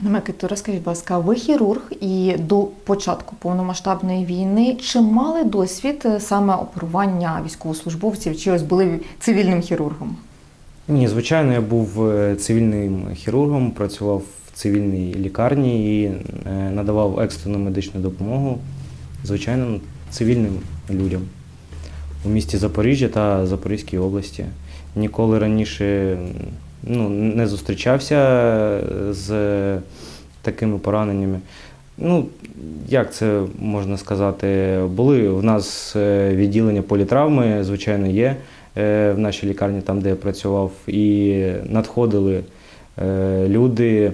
Микито, розкажіть, будь ласка, ви хірург і до початку повномасштабної війни чи мали досвід саме оперування військовослужбовців, чи ось були цивільним хірургом? Ні, звичайно, я був цивільним хірургом, працював в цивільній лікарні і надавав екстрену медичну допомогу, звичайно, цивільним людям у місті Запоріжжя та Запорізькій області. Ніколи раніше не зустрічався з такими пораненнями. Як це можна сказати? Були в нас відділення політравми, звичайно, є в нашій лікарні, там, де я працював, і надходили люди,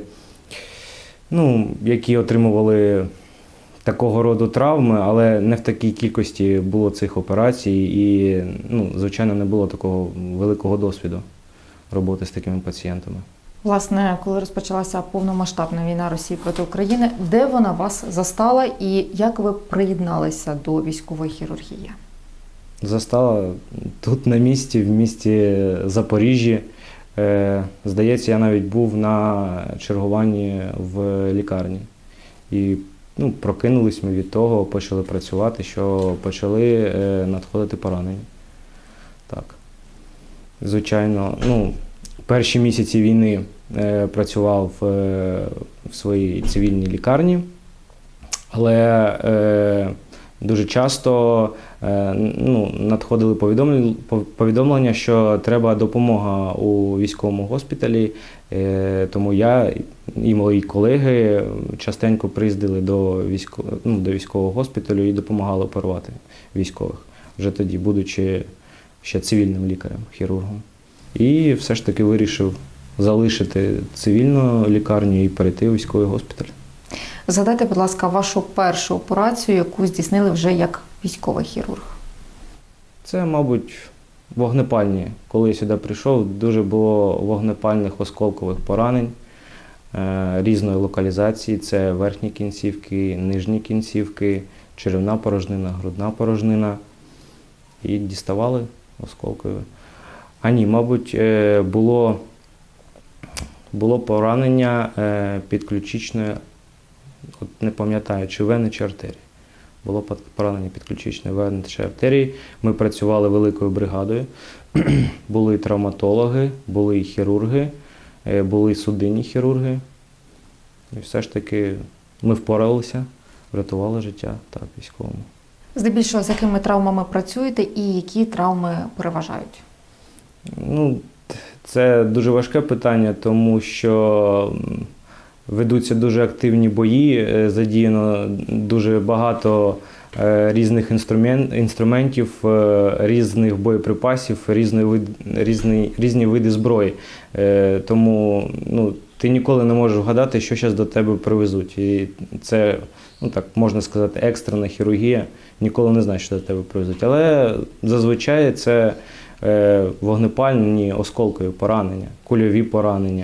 які отримували такого роду травми, але не в такій кількості було цих операцій і, звичайно, не було такого великого досвіду роботи з такими пацієнтами. Власне, коли розпочалася повномасштабна війна Росії проти України, де вона вас застала і як ви приєдналися до військової хірургії? Застала тут на місці, в місті Запоріжжі. Здається, я навіть був на чергуванні в лікарні. І прокинулись ми від того, почали працювати, що почали надходити поранення. Так. Звичайно, перші місяці війни працював в своїй цивільній лікарні, але дуже часто надходили повідомлення, що треба допомога у військовому госпіталі, тому я і мої колеги частенько приїздили до військового госпіталю і допомагали оперувати військових, вже тоді, будучи ще цивільним лікарем, хірургом. І все ж таки вирішив залишити цивільну лікарню і перейти у військовий госпіталь. Згадайте, будь ласка, вашу першу операцію, яку здійснили вже як військовий хірург. Це, мабуть, вогнепальні. Коли я сюди прийшов, дуже було вогнепальних осколкових поранень різної локалізації. Це верхні кінцівки, нижні кінцівки, черевна порожнина, грудна порожнина. І діставали осколкові. Мабуть, було поранення підключичної, не пам'ятаю, чи вени, чи артерії. Було поранення підключичної вени чи артерії. Ми працювали великою бригадою. Були травматологи, були і хірурги, були судинні хірурги. І все ж таки ми впоралися, врятували життя військовому. Здебільшого, з якими травмами працюєте і які травми переважають? Це дуже важке питання, тому що ведуться дуже активні бої, задіяно дуже багато різних інструментів, різних боєприпасів, різні види зброї. Тому ти ніколи не можеш вгадати, що зараз до тебе привезуть. І це, так можна сказати, екстрена хірургія. Ніколи не знаєш, що до тебе привезуть. Але зазвичай це вогнепальні осколкові поранення, кульові поранення.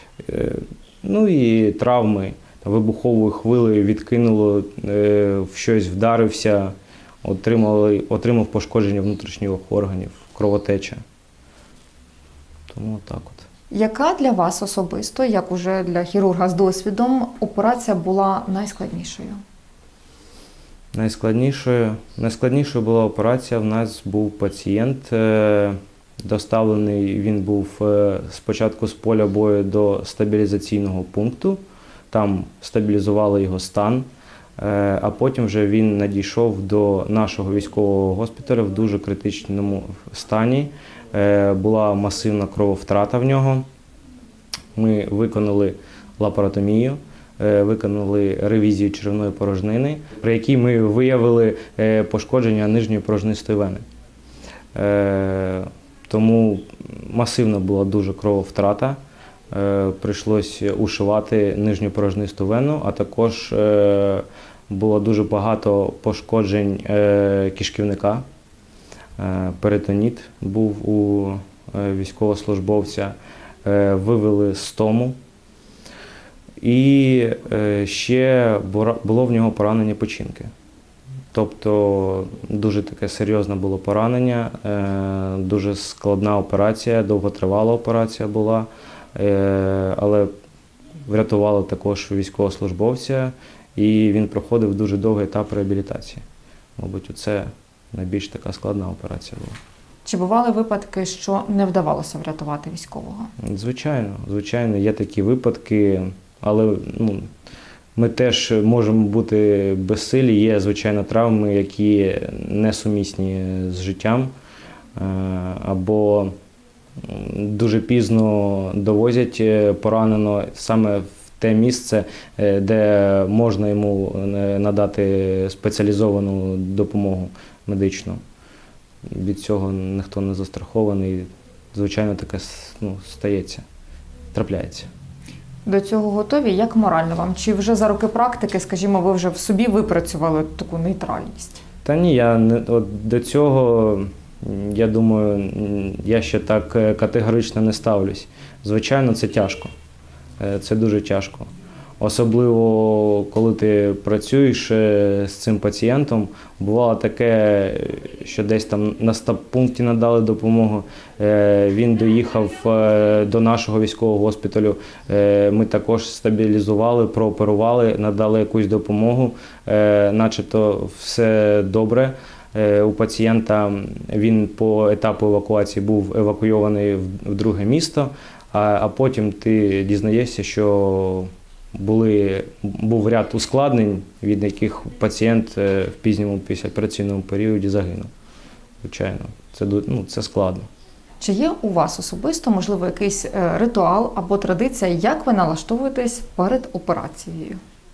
І травми, вибуховою хвилею відкинуло, в щось вдарився, отримав пошкодження внутрішніх органів, кровотеча. Тому так от. Яка для вас особисто, як уже для хірурга з досвідом, операція була найскладнішою? Найскладнішою була операція. В нас був пацієнт, доставлений, він був спочатку з поля бою до стабілізаційного пункту, там стабілізували його стан, а потім вже він надійшов до нашого військового госпіталю в дуже критичному стані. Була масивна крововтрата в нього. Ми виконали лапаротомію, виконали ревізію черевної порожнини, при якій ми виявили пошкодження нижньої порожнистої вени. Тому масивна була дуже крововтрата, прийшлося ушивати нижню порожнисту вену, а також було дуже багато пошкоджень кишківника. Перитоніт був у військовослужбовця, вивели стому. І ще було в нього поранення печінки. Тобто дуже таке серйозне було поранення, дуже складна операція, довготривала операція була, але врятували також військовослужбовця, і він проходив дуже довгий етап реабілітації. Мабуть, це найбільш така складна операція була. Чи бували випадки, що не вдавалося врятувати військового? Звичайно, є такі випадки, але ми теж можемо бути безсилі. Є, звичайно, травми, які несумісні з життям, або дуже пізно довозять пораненого саме в те місце, де можна йому надати спеціалізовану допомогу медичну. Від цього ніхто не застрахований. Звичайно, таке стається, трапляється. До цього готові? Як морально вам? Чи вже за роки практики, скажімо, ви вже в собі випрацювали таку нейтральність? Та ні, до цього, я думаю, я ще так категорично не ставлюсь. Звичайно, це тяжко. Це дуже тяжко. Особливо, коли ти працюєш з цим пацієнтом. Бувало таке, що десь там на стаб-пункті надали допомогу, він доїхав до нашого військового госпіталю, ми також стабілізували, прооперували, надали якусь допомогу, начебто все добре. У пацієнта він по етапу евакуації був евакуйований в друге місто, а потім ти дізнаєшся, що був ряд ускладнень, від яких пацієнт в пізньому післяопераційному періоді загинув. Звичайно, це складно. Чи є у вас особисто, можливо, якийсь ритуал або традиція, як ви налаштовуєтесь перед операцією?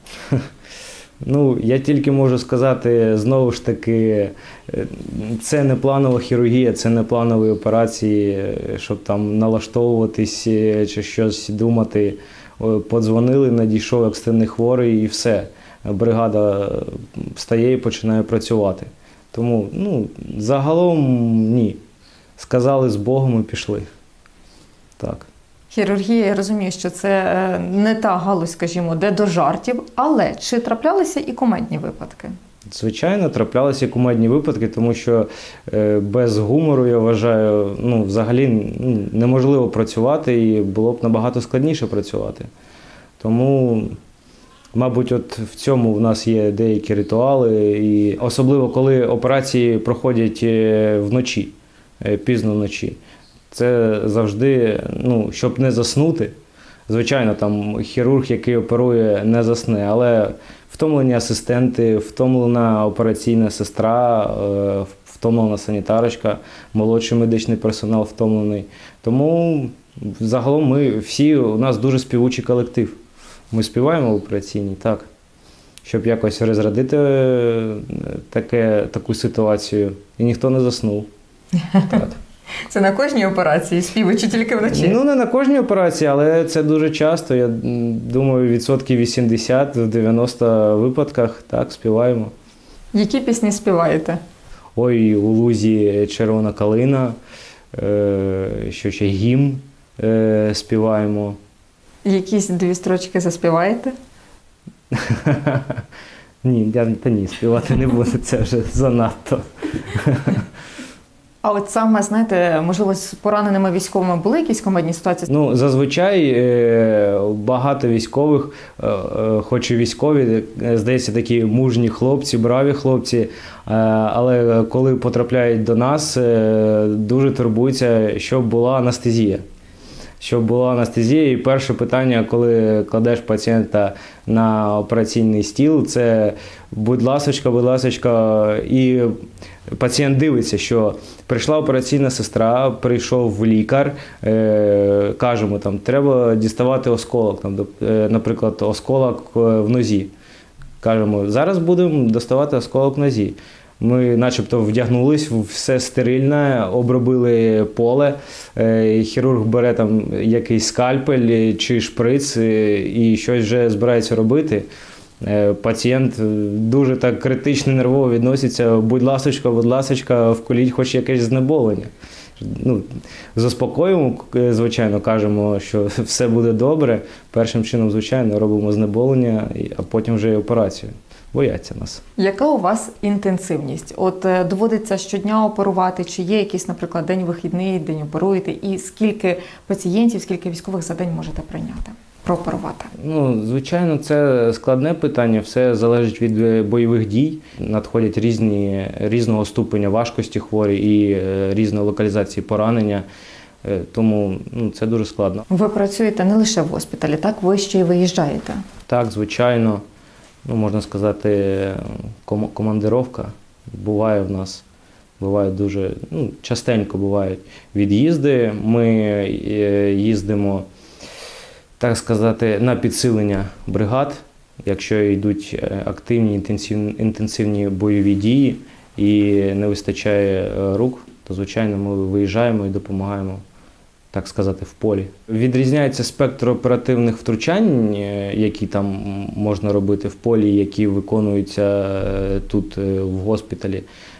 Я тільки можу сказати, знову ж таки, це не планова хірургія, це не планові операції, щоб там налаштовуватись чи щось думати. Подзвонили, надійшов екстрений хворий і все. Бригада встає і починає працювати. Тому, загалом ні. Сказали з Богом і пішли. Так. Хірургія, я розумію, що це не та галузь, скажімо, де до жартів, але чи траплялися і кумедні випадки? Звичайно, траплялися і кумедні випадки, тому що без гумору, я вважаю, взагалі неможливо працювати і було б набагато складніше працювати. Тому, мабуть, в цьому в нас є деякі ритуали, і особливо коли операції проходять вночі, пізно вночі. Це завжди, щоб не заснути. Звичайно, там хірург, який оперує, не засне, але втомлені асистенти, втомлена операційна сестра, втомлена санітарочка, молодший медичний персонал втомлений. Тому загалом у нас дуже співучий колектив. Ми співаємо в операційній, так, щоб якось розрядити таку ситуацію. І ніхто не заснув. Так. Це на кожній операції співи чи тільки вночі? Не на кожній операції, але це дуже часто. Я думаю, 80% в випадках так співаємо. Які пісні співаєте? Ой, у лузі червона калина, що ще гімн співаємо. Якісь 2 строчки заспіваєте? Ні, співати не буду, це вже занадто. А от саме, знаєте, можливо, з пораненими військовими були якісь комедні ситуації? Зазвичай багато військових, хоч і військові, здається, такі мужні хлопці, браві хлопці, але коли потрапляють до нас, дуже турбуються, щоб була анестезія. Щоб була анестезія, і перше питання, коли кладеш пацієнта на операційний стіл, це будь ласочка, і пацієнт дивиться, що прийшла операційна сестра, прийшов лікар, кажемо, треба діставати осколок, наприклад, осколок в нозі. Кажемо, зараз будемо доставати осколок в нозі. Ми начебто вдягнулись, все стерильне, обробили поле, хірург бере там якийсь скальпель чи шприц і щось вже збирається робити. Пацієнт дуже так критично, нервово відноситься, будь ласочка, вколіть хоч якесь знеболення. Заспокоюємо, звичайно, кажемо, що все буде добре. Першим чином, звичайно, робимо знеболення, а потім вже і операцію. Бояться нас. Яка у вас інтенсивність? От доводиться щодня оперувати, чи є якийсь, наприклад, день вихідний, день оперуєте, і скільки пацієнтів, скільки військових за день можете прийняти? прооперувати? Ну, звичайно, це складне питання, все залежить від бойових дій. Надходять різного ступеня важкості хворі і різної локалізації поранення, тому це дуже складно. Ви працюєте не лише в госпіталі, так? Ви ще й виїжджаєте. Так, звичайно, можна сказати, командировка буває в нас. Буває дуже, частенько бувають від'їзди. Ми їздимо, так сказати, на підсилення бригад. Якщо йдуть активні, інтенсивні бойові дії і не вистачає рук, то, звичайно, ми виїжджаємо і допомагаємо, так сказати, в полі. Відрізняється спектр оперативних втручань, які там можна робити в полі, які виконуються тут в госпіталі.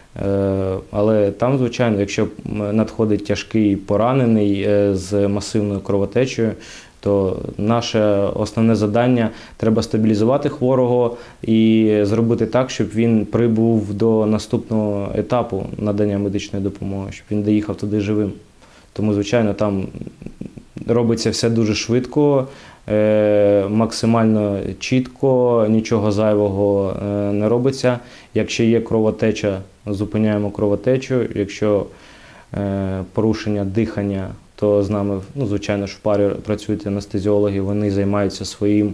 Але там, звичайно, якщо надходить тяжкий поранений з масивною кровотечею, то наше основне завдання – треба стабілізувати хворого і зробити так, щоб він прибув до наступного етапу надання медичної допомоги, щоб він доїхав туди живим. Тому, звичайно, там робиться все дуже швидко, максимально чітко, нічого зайвого не робиться. Якщо є кровотеча, зупиняємо кровотечу. Якщо порушення дихання, то з нами, звичайно ж, в парі працюють анестезіологи, вони займаються своїм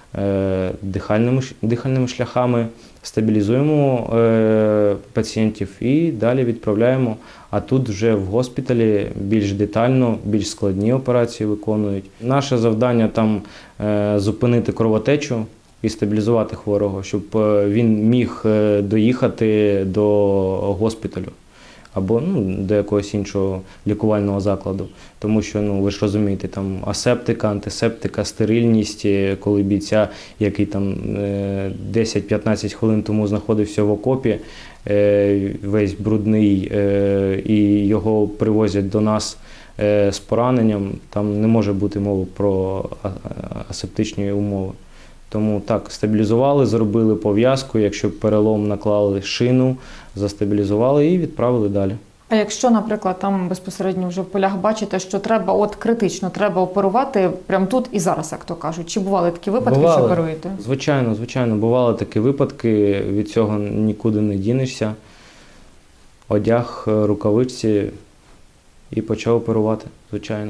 дихальними шляхами, стабілізуємо пацієнтів і далі відправляємо. А тут вже в госпіталі більш детально, більш складні операції виконують. Наше завдання там зупинити кровотечу і стабілізувати хворого, щоб він міг доїхати до госпіталю або до якогось іншого лікувального закладу. Тому що, ви ж розумієте, там асептика, антисептика, стерильність, коли бійця, який там 10-15 хвилин тому знаходився в окопі, весь брудний, і його привозять до нас з пораненням, там не може бути мови про асептичні умови. Тому так, стабілізували, зробили пов'язку, якщо пролом, наклали шину, застабілізували і відправили далі. А якщо, наприклад, там безпосередньо вже в полях бачите, що треба, критично, треба оперувати прямо тут і зараз, як то кажуть. Чи бували такі випадки, що оперуєте? Звичайно, бували такі випадки, від цього нікуди не дінешся. Одяг, рукавичці і почав оперувати, звичайно.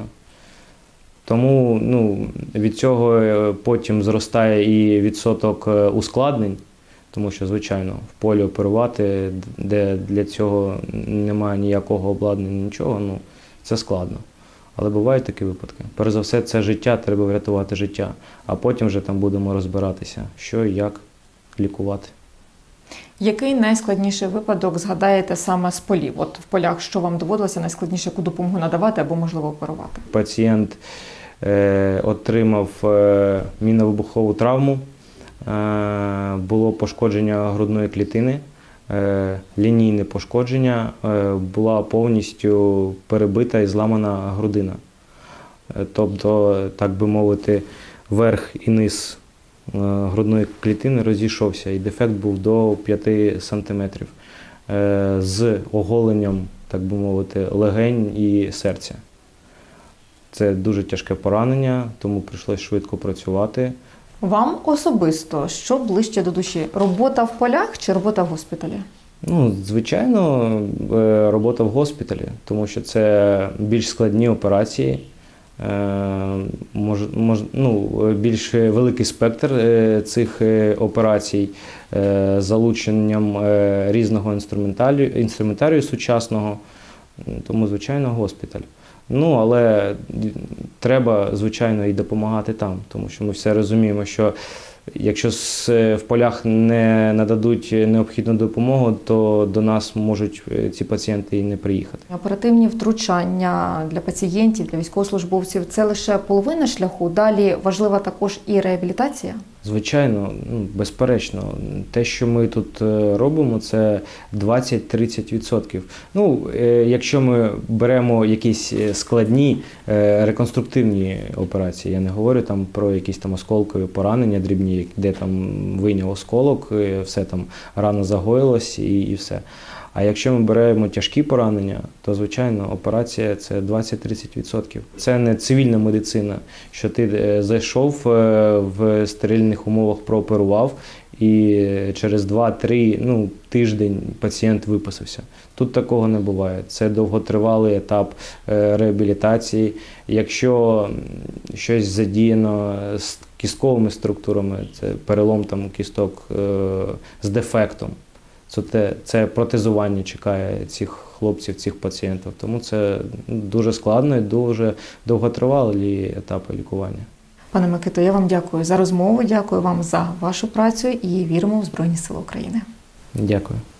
Тому від цього потім зростає і відсоток ускладнень, тому що, звичайно, в полі оперувати, де для цього немає ніякого обладнання, нічого, це складно. Але бувають такі випадки. Перш за все, це життя, треба врятувати життя, а потім вже там будемо розбиратися, що і як лікувати. Який найскладніший випадок згадаєте саме з полів? От в полях, що вам доводилося найскладніше, яку допомогу надавати або, можливо, оперувати? Пацієнт отримав мінно-вибухову травму, було пошкодження грудної клітини, лінійне пошкодження, була повністю перебита і зламана грудина. Тобто, так би мовити, верх і низ грудної клітини розійшовся, і дефект був до 5 сантиметрів з оголенням, так би мовити, легень і серця. Це дуже тяжке поранення, тому прийшлося швидко працювати. Вам особисто що ближче до душі? Робота в полях чи робота в госпіталі? Звичайно, робота в госпіталі, тому що це більш складні операції, більш великий спектр цих операцій з залученням різного інструментарію сучасного, тому, звичайно, госпіталь. Але треба, звичайно, і допомагати там, тому що ми все розуміємо, що якщо в полях не нададуть необхідну допомогу, то до нас можуть ці пацієнти і не приїхати. Оперативні втручання для пацієнтів, для військовослужбовців – це лише половина шляху, далі важлива також і реабілітація? Звичайно, безперечно. Те, що ми тут робимо, це 20-30%. Якщо ми беремо якісь складні реконструктивні операції, я не говорю там про якісь там осколкові поранення дрібні, де там вийняв осколок, все там рана загоїлась і все. А якщо ми беремо тяжкі поранення, то, звичайно, операція – це 20-30%. Це не цивільна медицина, що ти зайшов в стерильних умовах, прооперував, і через 2-3 тиждень пацієнт виписався. Тут такого не буває. Це довготривалий етап реабілітації. Якщо щось задіяно з кістковими структурами, це перелом кісток з дефектом, це протезування чекає цих хлопців, цих пацієнтів. Тому це дуже складно і дуже довготривалі етапи лікування. Пане Микито, я вам дякую за розмову, дякую вам за вашу працю і віримо в Збройні Сили України. Дякую.